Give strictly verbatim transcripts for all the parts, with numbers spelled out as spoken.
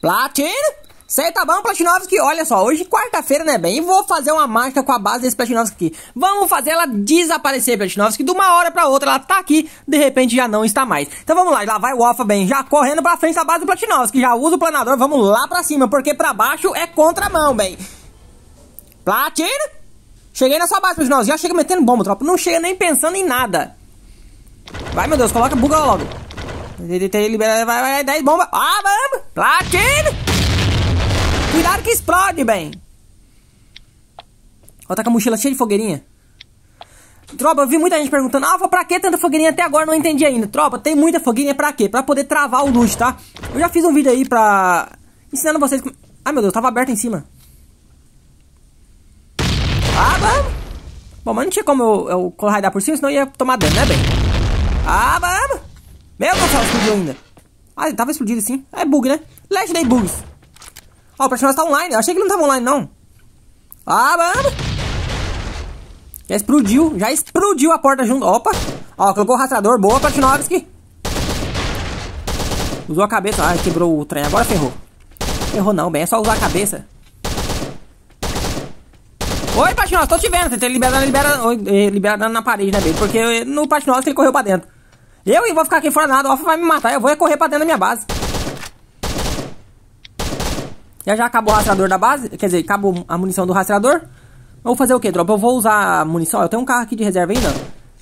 Platina! Cê tá bom, Platinovski? Olha só, hoje quarta-feira, né, bem? E vou fazer uma mágica com a base desse Platinovski aqui. Vamos fazer ela desaparecer, Platinovski. De uma hora pra outra, ela tá aqui, de repente já não está mais. Então vamos lá, lá vai o Alpha, bem, já correndo pra frente da base do Platinovski. Já usa o planador, vamos lá pra cima, porque pra baixo é contramão, bem. Platina! Cheguei na sua base, Platinovski. Já chega metendo bomba, tropa. Não chega nem pensando em nada. Vai, meu Deus, coloca, buga logo. Libera, vai, vai, dez bombas. Ah, vamos! Platina! Cuidado que explode, bem. Ó, tá com a mochila cheia de fogueirinha. Tropa, eu vi muita gente perguntando: Alpha, pra que tanta fogueirinha até agora? Não entendi ainda. Tropa, tem muita fogueirinha pra quê? Pra poder travar o loot, tá? Eu já fiz um vídeo aí pra... ensinando vocês... Ai, meu Deus, tava aberto em cima. Ah, vamos. Bom, mas não tinha como eu, eu correr por cima, senão eu ia tomar dano, né, bem? Ah, vamos. Meu Deus, só explodiu ainda. Ah, ele tava explodindo sim. É bug, né? Legendary bugs. Ó, o personagem tá online. Eu achei que ele não tava online, não. Ah, mano. Já explodiu. Já explodiu a porta junto. Opa. Ó, colocou o rastreador. Boa, Platinovski. Usou a cabeça. Ah, quebrou o trem. Agora ferrou. Ferrou não, bem. É só usar a cabeça. Oi, Platinovski. Tô te vendo. Tentei liberar, liberar, liberar dano na parede, né, bem? Porque no Platinovski ele correu pra dentro. Eu e vou ficar aqui fora nada. O Alpha vai me matar. Eu vou correr pra dentro da minha base. Já já acabou o rastreador da base. Quer dizer, acabou a munição do rastreador. Eu vou fazer o que, tropa? Eu vou usar a munição. Eu tenho um carro aqui de reserva ainda.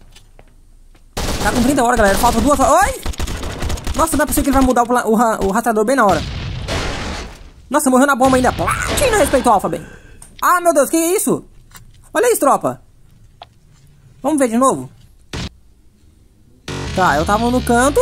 Tá com trinta horas, galera. Falta duas horas. Oi! Nossa, não é possível que ele vai mudar o, o, o rastreador bem na hora. Nossa, morreu na bomba ainda. Platina, respeitou o Alpha, bem. Ah, meu Deus, que é isso? Olha isso, tropa. Vamos ver de novo. Tá, eu tava no canto.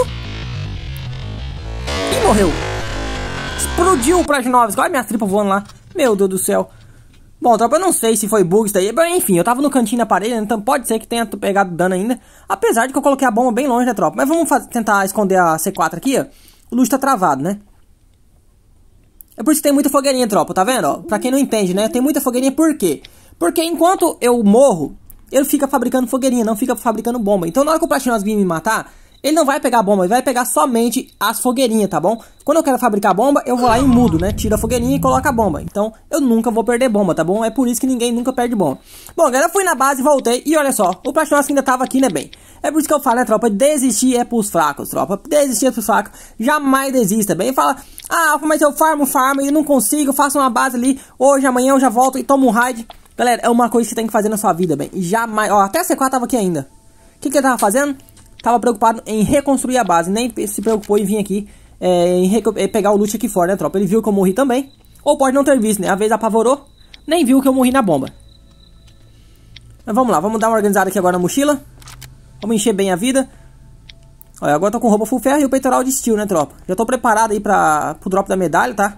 E morreu. Explodiu o Platinovski. Olha minha tripa voando lá. Meu Deus do céu. Bom, tropa, eu não sei se foi bug isso daí. Enfim, eu tava no cantinho da parede, então pode ser que tenha pegado dano ainda. Apesar de que eu coloquei a bomba bem longe, né, tropa? Mas vamos fazer, tentar esconder a C quatro aqui, ó. O loot tá travado, né? É por isso que tem muita fogueirinha, tropa, tá vendo? Ó, pra quem não entende, né? Tem muita fogueirinha por quê? Porque enquanto eu morro, ele fica fabricando fogueirinha, não fica fabricando bomba. Então na hora que o Platinovski vir me matar... ele não vai pegar a bomba, ele vai pegar somente as fogueirinhas, tá bom? Quando eu quero fabricar bomba, eu vou lá e mudo, né? Tiro a fogueirinha e coloco a bomba. Então, eu nunca vou perder bomba, tá bom? É por isso que ninguém nunca perde bomba. Bom, galera, eu fui na base, voltei e olha só, o Platinovski ainda tava aqui, né, bem? É por isso que eu falo, né, tropa? Desistir é pros fracos, tropa. Desistir é pros fracos. Jamais desista, bem? Fala, ah, mas eu farmo, farmo e não consigo, faço uma base ali, hoje, amanhã eu já volto e tomo um raid. Galera, é uma coisa que você tem que fazer na sua vida, bem? Jamais, ó, até a C quatro tava aqui ainda. O que que ele tava fazendo? Tava preocupado em reconstruir a base, nem se preocupou em vir aqui, é, em pegar o loot aqui fora, né, tropa? Ele viu que eu morri também, ou pode não ter visto, né? Às vezes apavorou, nem viu que eu morri na bomba. Mas vamos lá, vamos dar uma organizada aqui agora na mochila. Vamos encher bem a vida. Olha, agora eu tô com roupa full ferro e o peitoral de steel, né, tropa? Já tô preparado aí pra, pro drop da medalha, tá?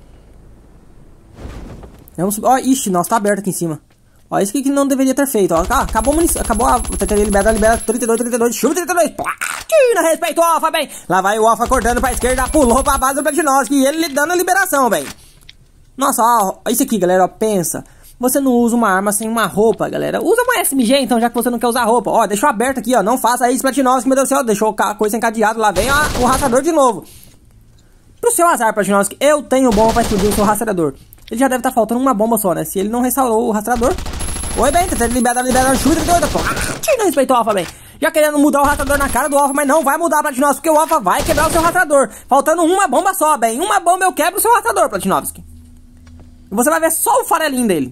Vamos subir. Ó, ixi, nossa, tá aberto aqui em cima. Ó, isso aqui que não deveria ter feito, ó. Ah, acabou a munição, acabou a... libera, libera, trinta e dois, trinta e dois, chuva, trinta e dois. Platina, respeito o Alpha, bem. Lá vai o Alpha cortando pra esquerda, pulou pra base do Platinovski e ele dando a liberação, bem. Nossa, ó, isso aqui, galera, ó, pensa. Você não usa uma arma sem uma roupa, galera. Usa uma S M G, então, já que você não quer usar roupa. Ó, deixou aberto aqui, ó. Não faça isso, Platinovski, meu Deus do céu. Deixou a coisa encadeada, lá vem ó, o rastreador de novo. Pro seu azar, Platinovski, eu tenho bomba pra explodir o seu rastreador. Ele já deve estar faltando uma bomba só, né? Se ele não restaurou o rastreador... Oi, bem, tá liberado, liberado, chuta, doida. Platina, respeitou o Alpha, bem. Já querendo mudar o rastreador na cara do Alpha, mas não vai mudar, Platinovski, porque o Alpha vai quebrar o seu rastreador. Faltando uma bomba só, bem. Uma bomba eu quebro o seu rastreador, Platinovski. E você vai ver só o farelinho dele.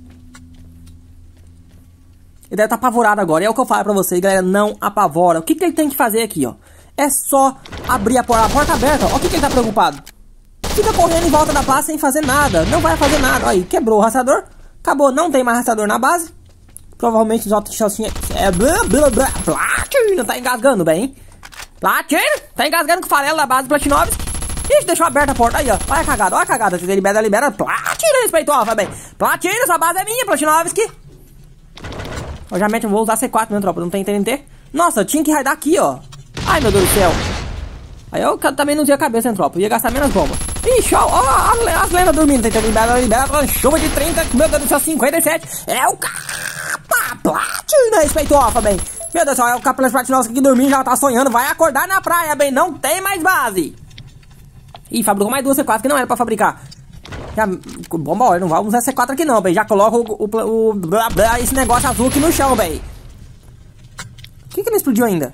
Ele deve estar apavorado agora. E é o que eu falo pra vocês, galera, não apavora. O que, que ele tem que fazer aqui, ó? É só abrir a porta, a porta aberta, ó. O que, que ele tá preocupado? Fica correndo em volta da base sem fazer nada. Não vai fazer nada. Aí, quebrou o rastreador. Acabou, não tem mais rastreador na base. Provavelmente os outros chacinhos... É... Blá, blá, blá. Platina, tá engasgando bem. Platina, tá engasgando com o farelo da base do Platinovski. Ixi, deixou aberta a porta. Aí, ó. Olha a cagada, olha a cagada. Você libera, libera. Platina, respeitou, Alpha, bem. Platina, sua base é minha, Platinovski. Eu já mete, eu vou usar C quatro, meu tropa. Não tem T N T. Nossa, eu tinha que raidar aqui, ó. Ai, meu Deus do céu. Aí eu também não usei a cabeça, hein, tropa. Eu ia gastar menos bombas. Ixi, ó, ó, as lendas dormindo. Tentando liberar, liberar, chuva de trinta, meu Deus do céu, cinquenta e sete. É o capa, Platina, respeitou, Alpha, bem. Meu Deus do céu, é o capa Platinovski aqui dormindo, já tá sonhando. Vai acordar na praia, bem, não tem mais base. Ih, fabricou mais duas C quatro que não era pra fabricar. Já, bomba óleo, não vamos usar C quatro aqui não, bem. Já coloca o, o, o, o esse negócio azul aqui no chão, bem. O que que não explodiu ainda?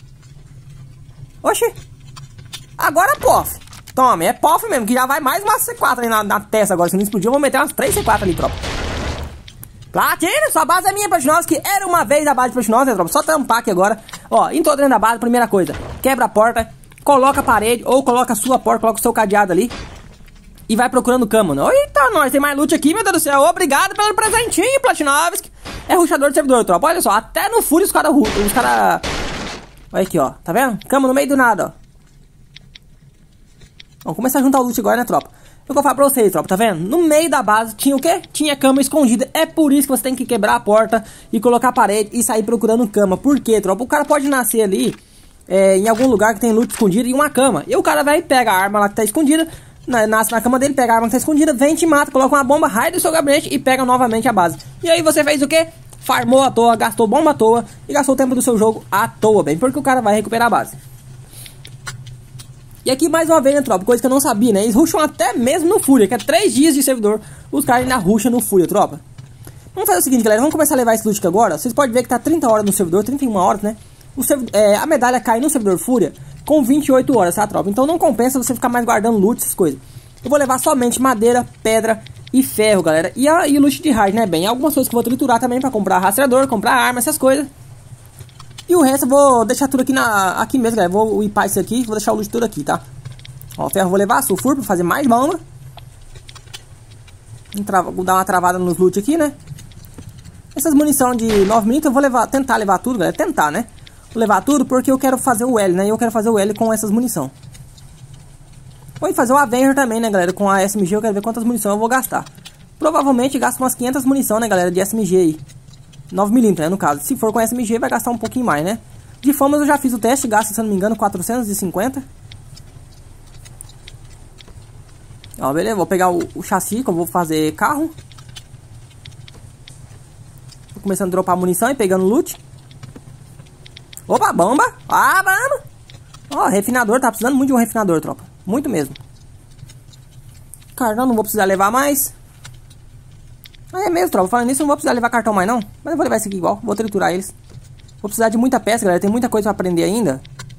Oxi. Agora pof. Toma, é pof mesmo, que já vai mais uma C quatro ali na, na testa agora. Se não explodiu, eu vou meter umas três C quatro ali, tropa. Platina, sua base é minha, Platinosa, que era uma vez a base de Platinosa, né, tropa? Só tampar aqui agora. Ó, entrou dentro da base, primeira coisa. Quebra a porta, coloca a parede, ou coloca a sua porta, coloca o seu cadeado ali. E vai procurando cama, né? Eita, nós tem mais loot aqui, meu Deus do céu. Obrigado pelo presentinho, Platinovski. É rushador de servidor, tropa. Olha só, até no furo os caras... Os cara... Olha aqui, ó. Tá vendo? Cama no meio do nada, ó. Vamos começar a juntar o loot agora, né, tropa? Eu vou falar pra vocês, tropa, tá vendo? No meio da base tinha o quê? Tinha cama escondida. É por isso que você tem que quebrar a porta e colocar a parede e sair procurando cama. Por quê, tropa? O cara pode nascer ali é, em algum lugar que tem loot escondido e uma cama. E o cara vai e pega a arma lá que tá escondida, na, nasce na cama dele, pega a arma que tá escondida, vem, te mata, coloca uma bomba, raio do seu gabinete e pega novamente a base. E aí você fez o quê? Farmou à toa, gastou bomba à toa e gastou o tempo do seu jogo à toa, bem. Porque o cara vai recuperar a base. E aqui mais uma vez, né, tropa, coisa que eu não sabia, né? Eles rusham até mesmo no Fúria, que é três dias de servidor. Os caras ainda rusham no Fúria, tropa. Vamos fazer o seguinte, galera, vamos começar a levar esse loot aqui agora. Vocês podem ver que tá trinta horas no servidor, trinta e uma horas, né? O servidor, é, a medalha cai no servidor Fúria com vinte e oito horas, tá, tropa? Então não compensa você ficar mais guardando loot, essas coisas. Eu vou levar somente madeira, pedra e ferro, galera. E, a, e o loot de raid, né, bem? Algumas coisas que eu vou triturar também pra comprar rastreador, comprar arma, essas coisas. E o resto eu vou deixar tudo aqui, na, aqui mesmo, galera. Vou upar isso aqui, vou deixar o loot tudo aqui, tá? Ó, ferro vou levar, sulfur pra fazer mais bomba. Vou dar uma travada nos loot aqui, né? Essas munição de nove milímetros eu vou levar, tentar levar tudo, galera. Tentar, né? Vou levar tudo porque eu quero fazer o L, né? E eu quero fazer o L com essas munição. Vou fazer o Avenger também, né, galera? Com a S M G eu quero ver quantas munição eu vou gastar. Provavelmente gasto umas quinhentas munição, né, galera? De S M G aí. nove milímetros, né, no caso. Se for com S M G vai gastar um pouquinho mais, né? De famas eu já fiz o teste, gasta, se eu não me engano, quatrocentos e cinquenta. Ó, beleza, vou pegar o, o chassi que eu vou fazer carro. Tô começando a dropar munição e pegando loot. Opa, bomba! Ah, bomba! Ó, refinador, tá precisando muito de um refinador, tropa. Muito mesmo. Cartão não vou precisar levar mais. Ah, é mesmo, tropa. Falando nisso, não vou precisar levar cartão mais não. Mas eu vou levar esse aqui igual, vou triturar eles. Vou precisar de muita peça, galera. Tem muita coisa pra aprender ainda.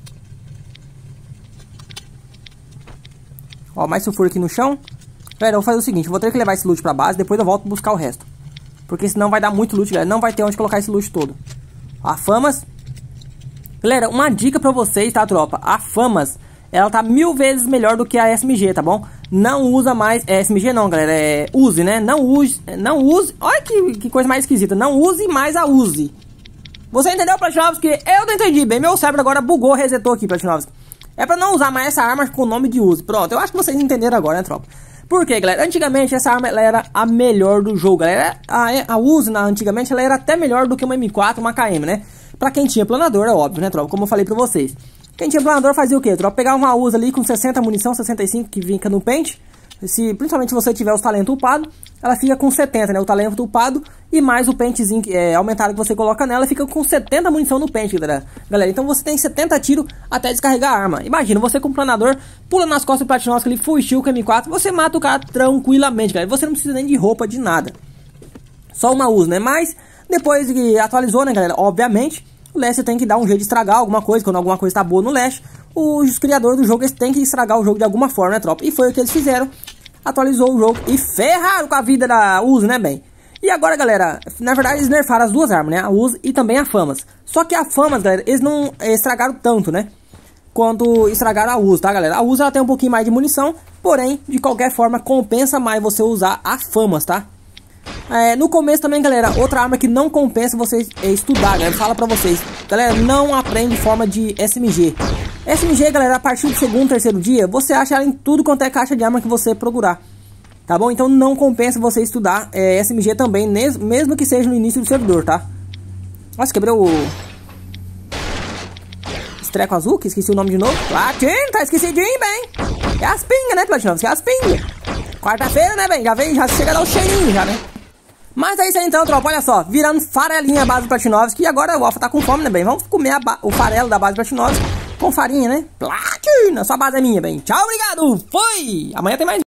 Ó, mais sulfur aqui no chão. Galera, eu vou fazer o seguinte, eu vou ter que levar esse loot pra base, depois eu volto buscar o resto. Porque senão vai dar muito loot, galera. Não vai ter onde colocar esse loot todo. A Famas. Galera, uma dica pra vocês, tá, tropa? A Famas, ela tá mil vezes melhor do que a S M G, tá bom? Não usa mais... É, S M G não, galera. É Uzi, né? Não use... Não use... Olha que, que coisa mais esquisita. Não use mais a Uzi. Você entendeu, Platinovski? Eu não entendi bem. Meu cérebro agora bugou, resetou aqui, Platinovski. É pra não usar mais essa arma com o nome de Uzi. Pronto, eu acho que vocês entenderam agora, né, tropa? Por quê, galera? Antigamente essa arma ela era a melhor do jogo, galera. A, a Uzi, na, antigamente, ela era até melhor do que uma M quatro, uma K M, né? Pra quem tinha planador, é óbvio, né, tropa? Como eu falei pra vocês. Quem tinha planador fazia o quê, tropa? Pegava uma Uzi ali com sessenta munição, sessenta e cinco que vinca no pente. Se, principalmente se você tiver os talentos upados, ela fica com setenta, né? O talento upado e mais o pentezinho é, aumentado que você coloca nela, fica com setenta munição no pente, galera. Galera, então você tem setenta tiros até descarregar a arma. Imagina, você com o planador, pula nas costas do Platinovski ali, full steel com M quatro, você mata o cara tranquilamente, galera. Você não precisa nem de roupa, de nada. Só uma Uzi, né? Mas, depois que atualizou, né, galera? Obviamente, o Leste tem que dar um jeito de estragar alguma coisa, quando alguma coisa tá boa no Leste. Os criadores do jogo, eles têm que estragar o jogo de alguma forma, né, tropa? E foi o que eles fizeram. Atualizou o jogo e ferraram com a vida da Uzi, né, bem? E agora, galera, na verdade eles nerfaram as duas armas, né? A Uzi e também a Famas. Só que a Famas, galera, eles não estragaram tanto, né? Quanto estragaram a Uzi, tá, galera? A Uzi, ela tem um pouquinho mais de munição, porém, de qualquer forma, compensa mais você usar a Famas, tá? É, no começo também, galera, outra arma que não compensa vocês é estudar, galera. Fala pra vocês, galera, não aprende forma de S M G. S M G, galera, a partir do segundo, terceiro dia, você acha ela em tudo quanto é caixa de arma que você procurar. Tá bom? Então não compensa você estudar é, S M G também, mesmo que seja no início do servidor, tá? Nossa, quebrou o... Estreco azul, que esqueci o nome de novo. Platin, tá esquecidinho, bem. É as pingas, né, Platinovski? É as pingas. Quarta-feira, né, bem? Já vem, já chega a dar o cheirinho, já, né? Mas é isso aí então, tropa, olha só, virando farelinha a base do Platinovski. E agora o Alpha tá com fome, né, bem? Vamos comer a o farelo da base do Platinovski. com farinha, né? Platina, sua base é minha, bem. Tchau, obrigado, foi! Amanhã tem mais.